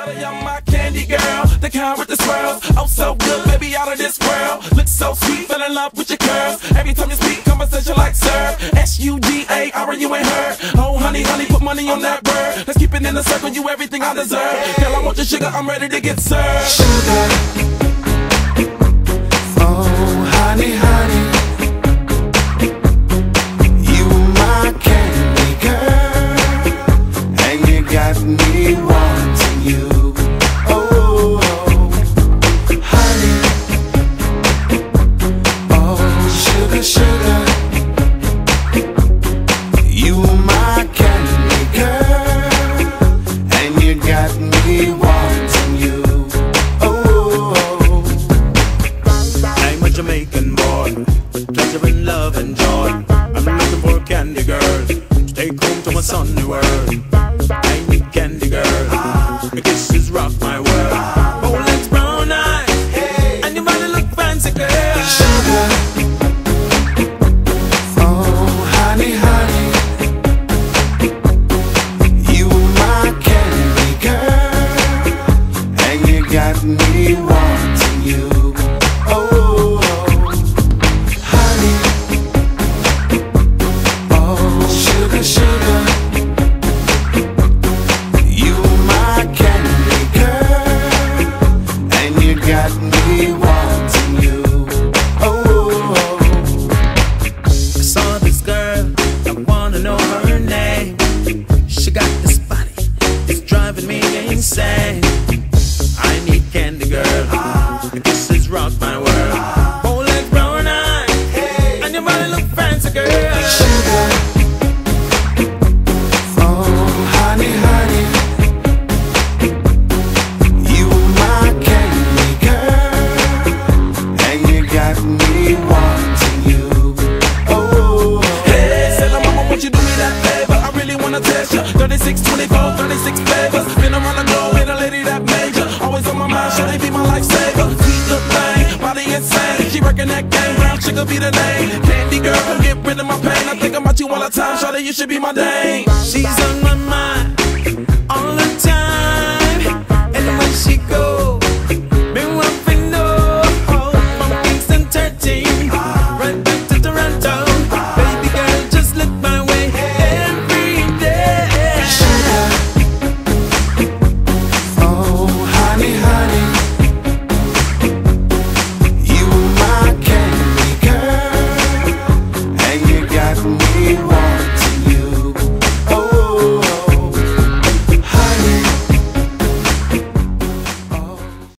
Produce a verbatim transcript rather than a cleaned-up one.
Shawty, I'm my candy girl, the kind with the swirls. Oh, so good, baby, out of this world. Look so sweet, fell in love with your curves. Every time you speak, conversation like sir. S U G A R, you ain't her. Oh, honey, honey, put money on that bird. Let's keep it in the circle, you everything I deserve. Girl, I want your sugar, I'm ready to get served. Sugar, oh, honey, honey, you my candy girl, and you got me wanting you. Oh, oh, honey, oh, sugar, sugar, you my candy girl, and you got me wanting you. Jamaican boy, pleasure in love and joy. I'm looking for a candy girl to take home to my sunny world. I need candy girl, your kisses rock my world. Bold legs, brown eyes, and your body look fancy, girl. Sugar, oh honey, honey, you my candy girl, and you got me wanting you. Got me wanting you. Oh, I saw this girl, I wanna know her name. She got this body, it's driving me insane. I need candy girl, your kisses rock my world. Bold legs, brown eyes, and your body look fancy, girl. Sugar, oh honey, honey, got me wanting you. Oh, hey, say la mama, won't you do me that favor? I really wanna test ya. thirty-six, twenty-four, thirty-six flavors. Been around the globe with a lady that major. Always on my mind, shawty be my lifesaver. Sweet the thing, body insane. She working that game, brown sugar be the name. Candy girl, come get rid of my pain. I think about you all the time, shawty, you should be my dame. She's on my mind.